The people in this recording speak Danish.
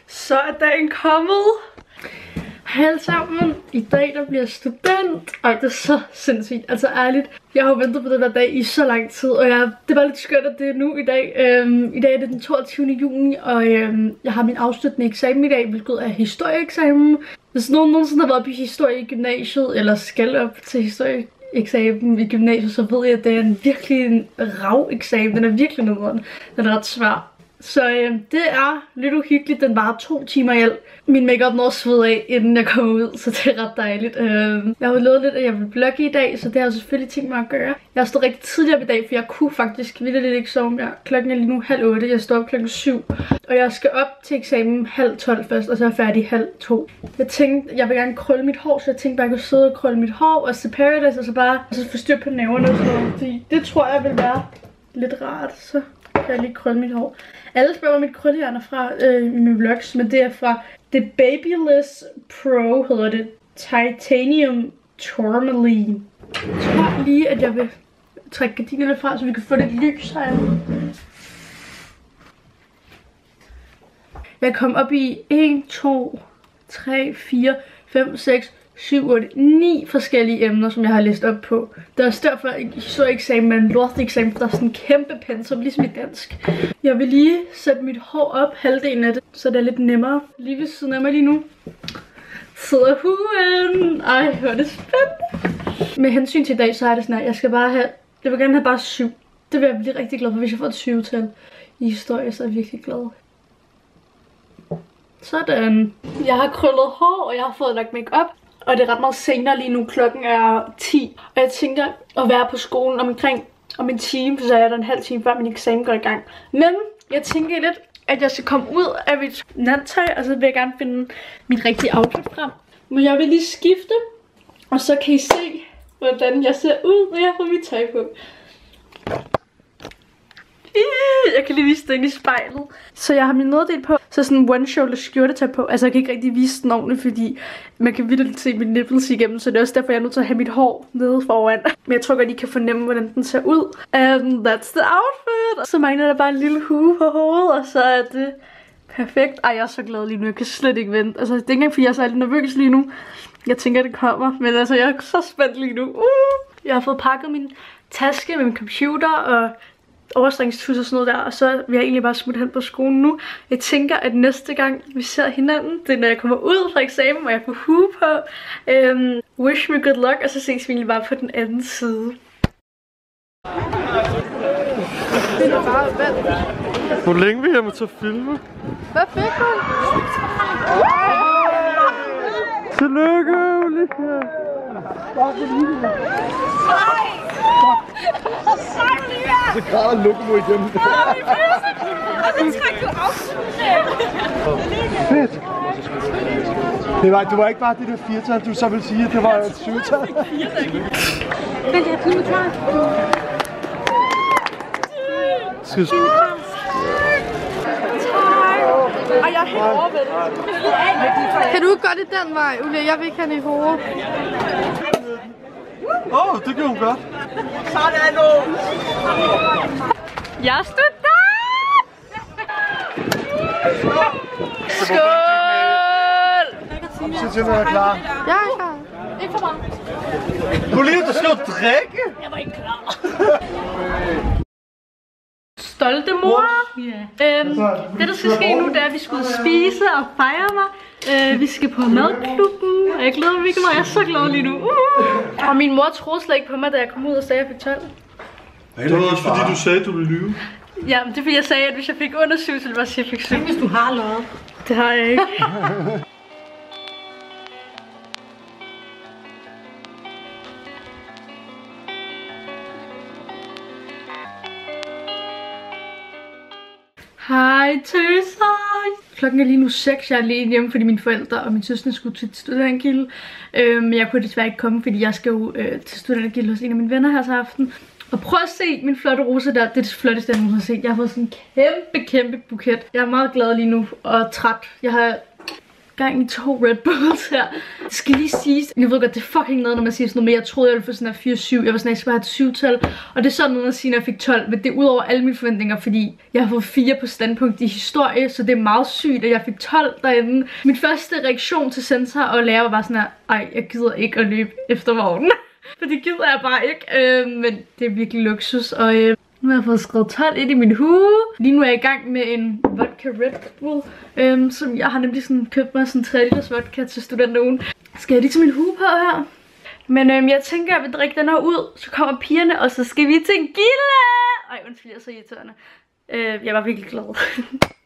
Så er dagen kommet. Hej alle sammen. I dag der bliver student. Ej, det er så sindssygt. Altså ærligt. Jeg har jo ventet på den der dag i så lang tid. Og det var lidt skønt, at det er nu i dag. I dag er det den 22. juni. Og jeg har min afsluttende eksamen i dag, hvilket er historieeksamen. Hvis nogen nogensinde har været op i historie i gymnasiet, eller skal op til historieeksamen i gymnasiet, så ved jeg, at det er virkelig en rav eksamen. Den er virkelig nederen. Den er ret svær. Så det er lidt uhyggeligt. Den varer 2 timer i alt. Min makeup når sved af, inden jeg kommer ud, så det er ret dejligt. Jeg har jo lovet lidt, at jeg vil vlogge i dag, så det har jeg selvfølgelig tænkt mig at gøre. Jeg har stået rigtig tidligere i dag, for jeg kunne faktisk lidt ikke sove. Klokken er lige nu 7:30. Jeg står op klokken 7. Og jeg skal op til eksamen 11:30 først, og så er jeg færdig 1:30. Jeg tænkte, jeg vil gerne krølle mit hår, så jeg tænkte bare, at jeg kunne sidde og krølle mit hår og se Paradise, og så bare få styr på næverne og sådan noget. Fordi det tror jeg vil være lidt rart, så kan jeg lige krølle mit hår. Alle spørger, hvor mit krøllejern er fra i mine vlogs, men det er fra The Babyliss Pro, hedder det. Titanium Tourmaline. Jeg tror lige, at jeg vil trække gardinerne fra, så vi kan få lidt lys herinde. Jeg kom op i 1, 2, 3, 4, 5, 6, 7, 8, 9 forskellige emner, som jeg har læst op på. Det er også derfor, at historieeksamen er en lorteksamen, for der er sådan en kæmpe pensum, ligesom i dansk. Jeg vil lige sætte mit hår op, halvdelen af det, så det er lidt nemmere. Lige ved siden af mig lige nu sidder huen. Ej, hvor er det spændende. Med hensyn til i dag, så er det sådan, at jeg vil gerne have bare 7. Det vil jeg blive rigtig glad for, hvis jeg får et 7-tal i historie, så er jeg virkelig glad. Sådan. Jeg har krøllet hår, og jeg har fået lagt make-up. Og det er ret meget senere lige nu. Klokken er 10. Og jeg tænker at være på skolen om en time, så er der en halv time før min eksamen går i gang. Men jeg tænker lidt, at jeg skal komme ud af mit nattøj, og så vil jeg gerne finde mit rigtige outfit frem. Men jeg vil lige skifte, og så kan I se, hvordan jeg ser ud, når jeg får mit tøj på. Jeg kan lige vise det ind i spejlet. Så jeg har min nederdel på, så sådan en one-shoulder skjortetøj på. Altså jeg kan ikke rigtig vise den ordentligt, fordi man kan virkelig se min nipples igennem. Så det er også derfor, jeg er nødt til at have mit hår nede foran. Men jeg tror godt, I kan fornemme, hvordan den ser ud. And that's the outfit. Så mangler der bare en lille hue på hovedet, og så er det perfekt. Ej, jeg er så glad lige nu. Jeg kan slet ikke vente. Altså det er ikke engang, fordi jeg er så lidt nervøs lige nu. Jeg tænker, det kommer. Men altså, jeg er så spændt lige nu. Jeg har fået pakket min taske med min computer og overstrækningstus og sådan noget der, og så vil jeg egentlig bare smutte hen på skolen nu. Jeg tænker, at næste gang vi ser hinanden, det er når jeg kommer ud fra eksamen, og jeg får hue på. Wish me good luck, og så ses vi egentlig bare på den anden side. Hvor længe vil jeg med til at filme? Hvad fik hun? Tillykke, Ulrika! Så græder Lokomo igen. Og så trækker du Fedt! Du var ikke bare det der 4-tal, du så ville sige, at det var et 7-tal. Vent, jeg filmer klar. Skal du... Og jeg er helt overvældet. Kan du ikke gøre det den vej, Ulla? Jeg vil ikke have den i hovedet. Det gjorde hun godt. Sådan nu. Jeg er student! Skål! Så til, når jeg er klar. Jeg er klar. Ikke for mig. Colin, du skal jo drikke! Jeg var ikke klar. Stolte mor. Det der skal ske nu, det er, at vi skal ud og spise og fejre mig. Vi skal på madklubben, og jeg glæder mig virkelig meget. Jeg er så glad lige nu. Og min mor troede slet ikke på mig, da jeg kom ud og sagde, at jeg fik 12. Det var også fordi, du sagde, at du ville lyve. Ja, men det er fordi, jeg sagde, at hvis jeg fik under 7, så ville jeg bare sige, at jeg fik 7. Hvis du har løjet. Det har jeg ikke. Hej tøser! Klokken er lige nu 6, jeg er alene hjemme, fordi mine forældre og min søster skulle til studentergilde. Men jeg kunne desværre ikke komme, fordi jeg skal jo til studentergilde hos en af mine venner her til aften. Og prøv at se min flotte rose der. Det er det flotteste, jeg nogensinde har set. Jeg har fået sådan en kæmpe buket. Jeg er meget glad lige nu og træt. Jeg har gang i 2 Red Bulls her. Det skal lige siges, jeg ved godt, det er fucking noget, når man siger sådan noget, men jeg troede, jeg ville få sådan her 4-7. Jeg var sådan, jeg skal bare have et 7-tal. Og det er sådan noget at sige, når jeg fik 12. Men det er ud over alle mine forventninger, fordi jeg har fået 4 på standpunkt i historie, så det er meget sygt, at jeg fik 12 derinde. Min første reaktion til sensor og lærer var bare sådan her, ej, jeg gider ikke at løbe efter vognen. For det gider jeg bare ikke. Men det er virkelig luksus, og nu har jeg fået skrevet 12 ind i min hue. Lige nu er jeg i gang med en vodka Red Bull, som jeg har nemlig sådan købt mig sådan 3 liters vodka til studenterugen. Skal jeg lige tage min hue på her? Men jeg tænker, at jeg vil drikke den her ud, så kommer pigerne, og så skal vi til Gilde! Ej, undskyld, jeg er så irriterende. Jeg var virkelig glad.